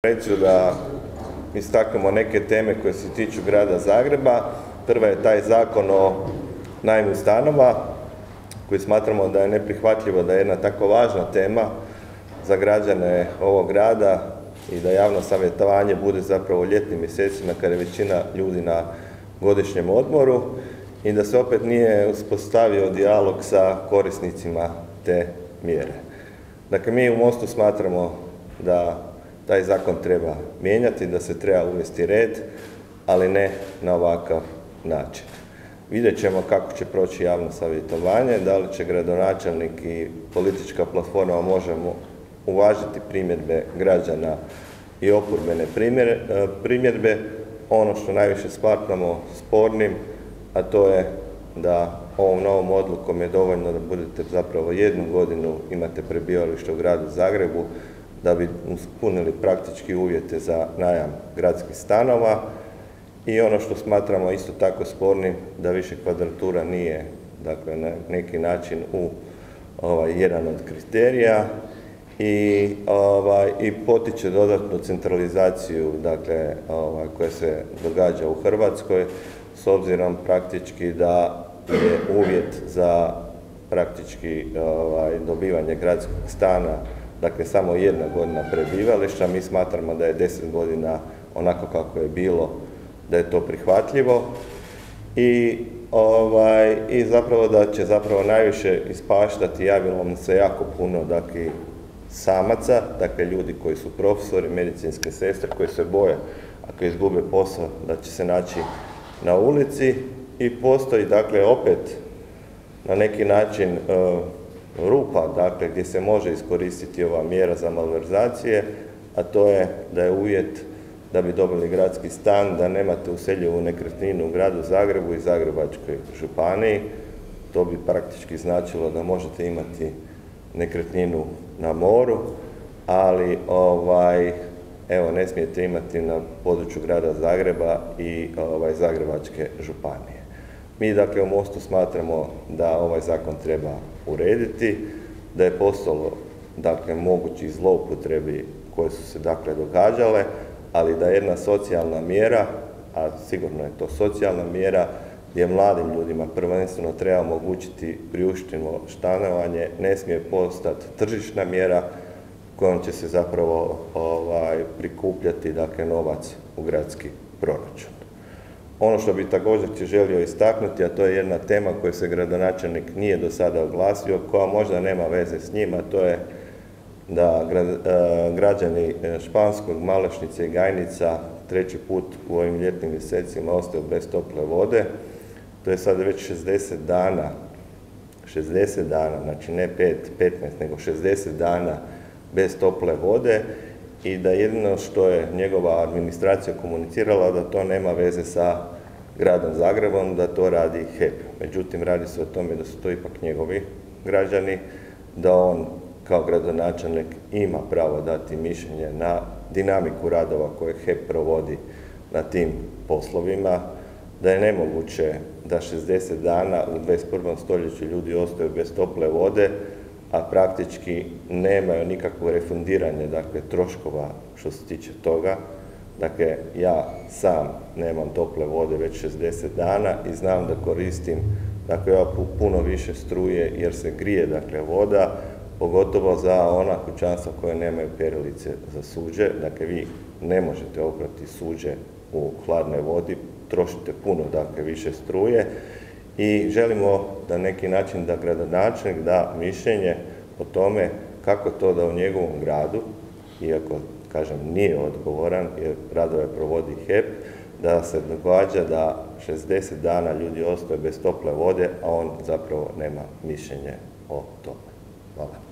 Reći da istaknemo neke teme koje se tiču grada Zagreba. Prva je taj zakon o najmu stanova, koji smatramo da je neprihvatljivo da je jedna tako važna tema za građane ovog grada i da javno savjetovanje bude zapravo u ljetnim mjesecima kada je većina ljudi na godišnjem odmoru i da se opet nije uspostavio dijalog sa korisnicima te mjere. Dakle, mi u Mostu smatramo da taj zakon treba mijenjati, da se treba uvesti red, ali ne na ovakav način. Vidjet ćemo kako će proći javno savjetovanje, da li će gradonačelnik i politička platforma možemo uvažiti primjedbe građana i oporbene primjedbe. Ono što najviše smatramo spornim, a to je da ovom novom odlukom je dovoljno da budete zapravo 1 godinu imate prebivalište u gradu Zagrebu, da bi ispunili praktički uvjete za najam gradskih stanova. I ono što smatramo isto tako spornim, da više kvadratura nije, dakle, na neki način jedan od kriterija i potiče dodatnu centralizaciju, dakle, koja se događa u Hrvatskoj, s obzirom praktički da je uvjet za praktički dobivanje gradskog stana, dakle, samo 1 godina prebivališta. Mi smatramo da je 10 godina onako kako je bilo, da je to prihvatljivo i zapravo da će zapravo najviše ispaštati, javilo nam se jako puno, dakle, samaca, dakle, ljudi koji su profesori, medicinske sestre, koji se boje ako izgube posao da će se naći na ulici i postoji, dakle, opet na neki način rupa, dakle, gdje se može iskoristiti ova mjera za malverzacije, a to je da je uvjet da bi dobili gradski stan, da nemate useljivu nekretninu u gradu Zagrebu i Zagrebačkoj županiji. To bi praktički značilo da možete imati nekretninu na moru, ali evo, ne smijete imati na području grada Zagreba i Zagrebačke županije. Mi, dakle, u Mostu smatramo da ovaj zakon treba urediti, da je postalo, dakle, mogući zloupotrebi koje su se, dakle, događale, ali da je jedna socijalna mjera, a sigurno je to socijalna mjera, gdje mladim ljudima prvenstveno treba omogućiti priuštivo stanovanje, ne smije postati tržišna mjera kojom će se zapravo prikupljati, dakle, novac u gradski proračun. Ono što bi također želio istaknuti, a to je jedna tema koju se gradonačelnik nije do sada oglasio, koja možda nema veze s njim, a to je da građani Španskog, Malešnice i Gajnica 3. put u ovim ljetnim mjesecima ostaju bez tople vode. To je sada već 60 dana, znači ne 15, nego 60 dana bez tople vode i da jedino što je njegova administracija komunicirala da to nema veze sa gradom Zagrebom, da to radi HEP. Međutim, radi se o tome da su to ipak njegovi građani, da on kao gradonačelnik ima pravo dati mišljenje na dinamiku radova koje HEP provodi na tim poslovima, da je nemoguće da 60 dana u 21. stoljeću ljudi ostaju bez tople vode, a praktički nemaju nikakvo refundiranje, dakle, troškova što se tiče toga. Dakle, ja sam nemam tople vode već 60 dana i znam da koristim, dakle, puno više struje jer se grije, dakle, voda, pogotovo za ona kućanstva koje nemaju perilice za suđe. Dakle, vi ne možete oprati suđe u hladnoj vodi, trošite puno, dakle, više struje i želimo na neki način da gradonačelnik da mišljenje o tome kako to da u njegovom gradu, iako, kažem, nije odgovoran jer radove provodi HEP, da se događa da 60 dana ljudi ostaju bez tople vode, a on zapravo nema mišljenje o tome. Hvala.